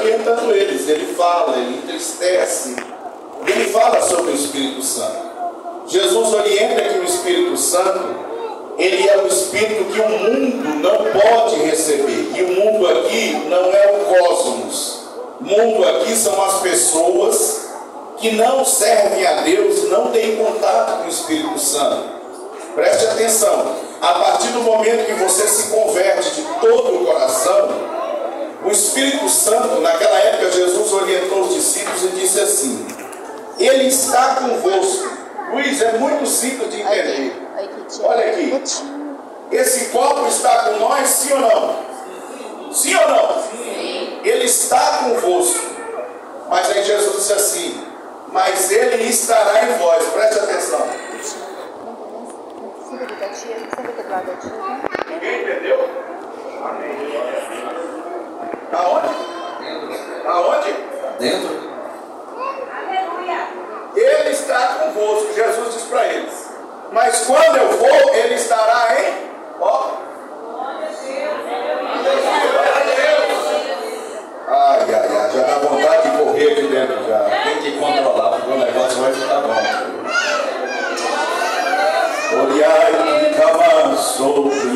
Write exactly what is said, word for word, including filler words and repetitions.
orientando eles. Ele fala, ele entristece. Ele fala sobre o Espírito Santo. Jesus orienta que o Espírito Santo, ele é o Espírito que o mundo não pode receber. E o mundo aqui não é o cosmos. O mundo aqui são as pessoas que não servem a Deus, não têm contato com o Espírito Santo. Preste atenção. A partir do momento que você se converte de todo o coração, o Espírito Santo, naquela época, Jesus orientou os discípulos e disse assim: Ele está convosco. Luiz, é muito simples de entender. Olha aqui. Esse copo está com nós, sim ou não? Sim ou não? Sim. Ele está convosco. Mas aí Jesus disse assim: mas ele estará em vós. Preste atenção. Ninguém entendeu? Amém. Aonde? Dentro. Aonde? Dentro. Ele está convosco. Jesus diz para eles: mas quando eu for, ele estará em... Ó. Ai, ai, ai. Já dá vontade de correr aqui dentro já. Tem que controlar, porque o negócio vai ficar bom. Olhai, cama, sobre